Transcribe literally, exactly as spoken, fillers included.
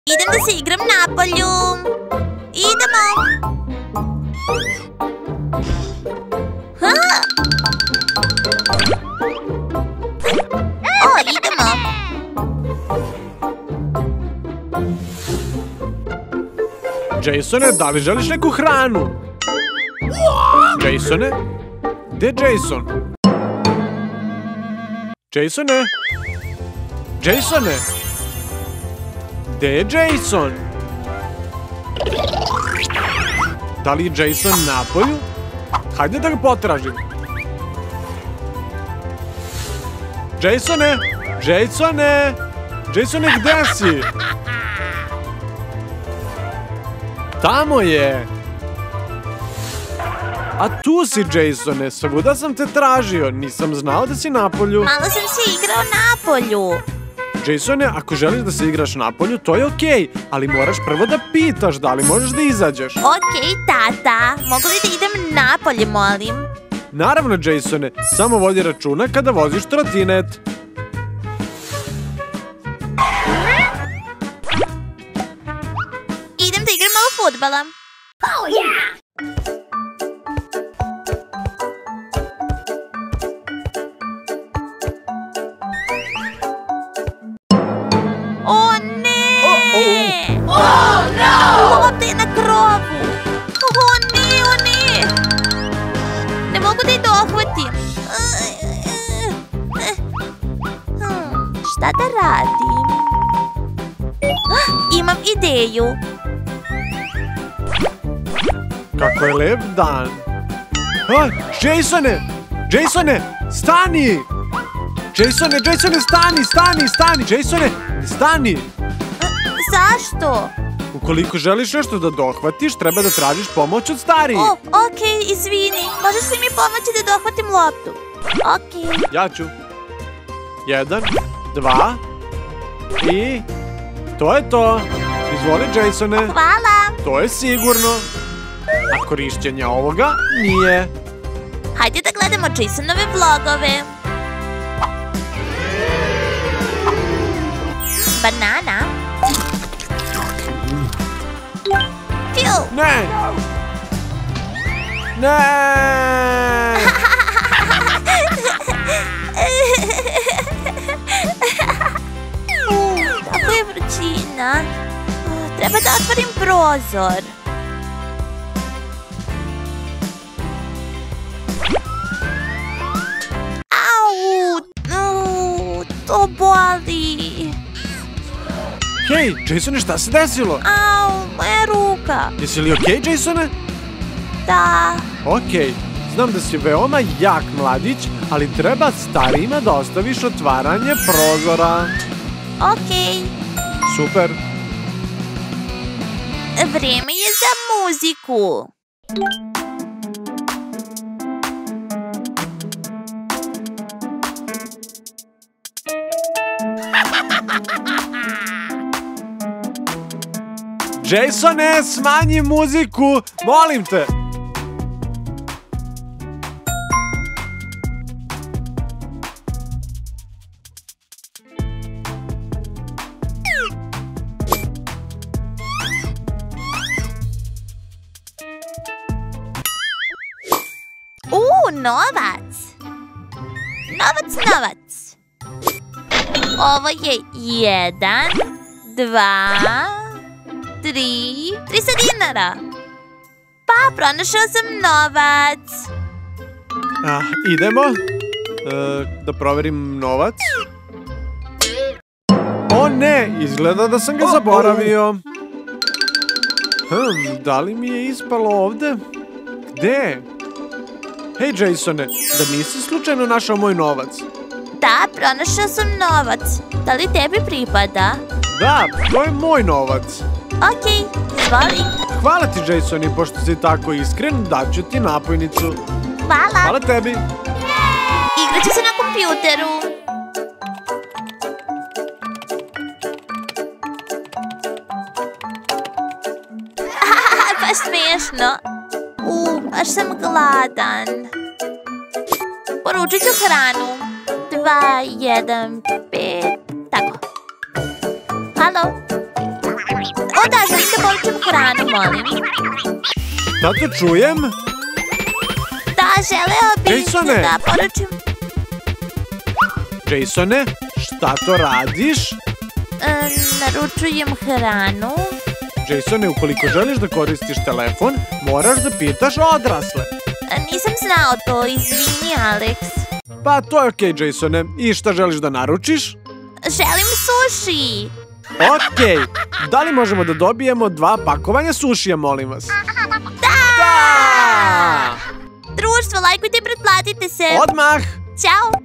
Idem da se igram napolju. Idemo. Ha? O, idemo. Jasone, da li želiš neku hranu? Jasone? Gde je Jason? Jasone? Jasone? Gde je Jason? Da li je Jason napolju? Hajde da ga potražim. Jasone? Jasone? Jasone, gde si? Tamo je! A tu si, Jasone, svuda sam te tražio, nisam znao da si napolju. Malo sam se igrao napolju. Jasone, ako želiš da se igraš napolju, to je okej, ali moraš prvo da pitaš da li možeš da izađeš. Okej, tata, mogu li da idem napolje, molim? Naravno, Jasone, samo vodi računa kada voziš trotinet. Idem da igram malo fudbala. Oh, yeah! O, ne! Oh, no! Lopta je na krovu. O, ne, o, ne! Ne mogu da je dohvatim. Hmm, šta da radim? Imam ideju. Kako je lep dan. A, Jasone! Jasone, stani! Jasone, Jasone, stani, stani, stani! Jasone, stani! Zašto? Ukoliko želiš nešto da dohvatiš, treba da tražiš pomoć od starijih. O, okej, izvini. Možeš li mi pomoći da dohvatim loptu? Okej. Ja ću. Jedan, dva i... To je to. Izvoli, Jasone. Hvala. To je sigurno. A korišćenja ovoga nije. Hajde da gledamo Jasonove vlogove. Banana. Fiu. Ne! Ne! Tako je vrućina. Treba da otvorim prozor. Au! To boli. Hej, Jasone, šta se desilo? Au, moja ruka. Jesi li okej, Jasone? Da. Okej. Znam da si veoma jak mladić, ali treba starijima da ostaviš otvaranje prozora. Okej. Super. Vreme je za muziku. Jasone, smanji muziku, molim te. U, novac. Novac, novac. Ovo je jedan, dva, tri, tristo dinara. Pa, pronašao sam novac. Ah, idemo. E, da proverim novac. O ne, izgleda da sam ga zaboravio. Hm, da li mi je ispalo ovde? Gde? Hej, Jasone, da nisi slučajno našao moj novac? Da, pronašao sam novac. Da li tebi pripada? Da, to je moj novac. Okej, izvoli. Hvala ti, Jasone, pošto si tako iskren, daću ti napojnicu. Hvala. Hvala tebi. Igraću se na kompjuteru. Baš smiješno. U, baš sam gladan. Poručit ću hranu. Dva, jedan, pet, tako. Halo? O da, želim da poručim hranu, molim. Da te čujem? Da, želeo bih Jasone. da poručim... Jasone, šta to radiš? E, naručujem hranu. Jasone, ukoliko želiš da koristiš telefon, moraš da pitaš odrasle. E, nisam znao to, izvini, Alex. Pa to je okej, Jasone. I šta želiš da naručiš? Želim suši. Okej. Da li možemo da dobijemo dva pakovanja sušija, molim vas? Da! Društvo, lajkujte i pretplatite se. Odmah! Ćao!